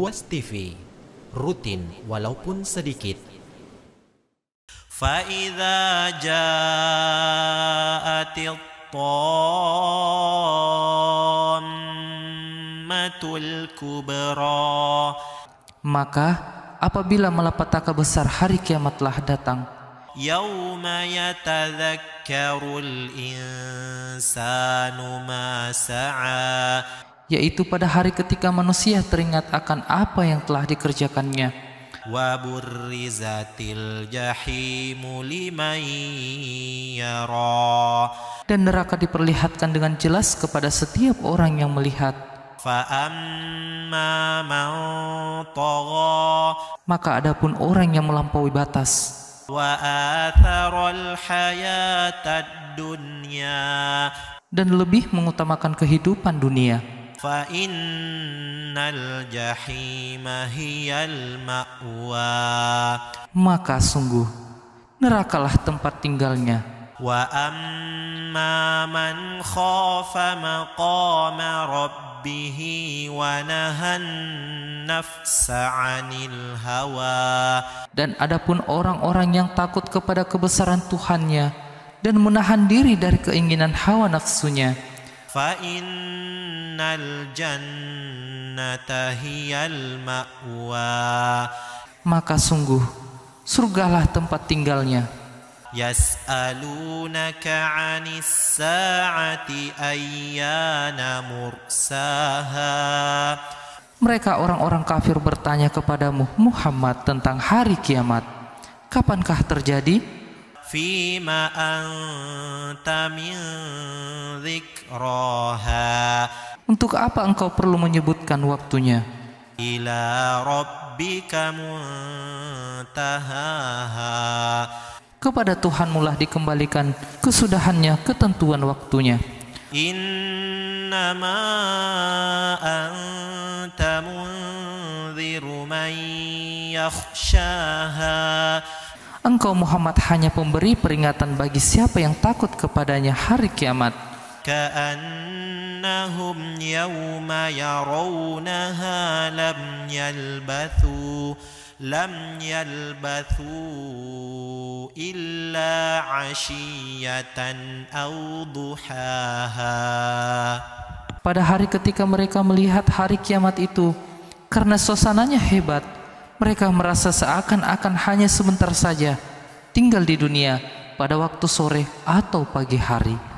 Buas TV, rutin walaupun sedikit. فَإِذَا جَاءَتِ الطَّامَّةُ الْكُبْرَى. Maka apabila malapetaka besar hari kiamat telah datang, يَوْمَ يَتَذَكَّرُ الْإِنسَانُ مَا سَعَى. yaitu pada hari ketika manusia teringat akan apa yang telah dikerjakannya. وَبُرِّزَتِ الْجَحِيمُ لِمَنْ يَرَى. Dan neraka diperlihatkan dengan jelas kepada setiap orang yang melihat. فَأَمَّا مَنْ طَغَى. Maka adapun orang yang melampaui batas, وَآثَرَ الْحَيَاةَ الدُّنْيَا. dan lebih mengutamakan kehidupan dunia, فَإِنَّ الْجَحِيمَ هِيَ الْمَأْوَى. maka sungguh nerakalah tempat tinggalnya. وَأَمَّا مَنْ خَافَ مَقَامَ رَبِّهِ وَنَهَى النَّفْسَ عَنِ الْهَوَى. Dan adapun orang-orang yang takut kepada kebesaran Tuhannya dan menahan diri dari keinginan hawa nafsunya, فَإِنَّ الْجَنَّةَ هِيَ الْمَأْوَى. maka sungguh surgalah tempat tinggalnya. يَسْأَلُونَكَ عَنِ السَّاعَةِ أَيَّانَ مُرْسَاهَا. Mereka orang-orang kafir bertanya kepadamu Muhammad tentang hari kiamat, kapankah terjadi? فِيمَ أَنْتَ مِنْ ذِكْرَاهَا. Untuk apa engkau perlu menyebutkan waktunya? إِلَى رَبِّكَ مُنْتَهَاهَا. Kepada Tuhanmu lah dikembalikan kesudahannya, ketentuan waktunya. إِنَّمَا أَنْتَ مُنْذِرُ مَنْ يَخْشَاهَا. Engkau Muhammad hanya pemberi peringatan bagi siapa yang takut kepadanya hari kiamat. كَأَنَّهُمْ يَوْمَ يَرَوْنَهَا لَمْ يَلْبَثُوا إِلَّا عَشِيَّةً أَوْ ضُحَاهَا. Pada hari ketika mereka melihat hari kiamat itu, karena suasananya hebat, mereka merasa seakan-akan hanya sebentar saja tinggal di dunia pada waktu sore atau pagi hari.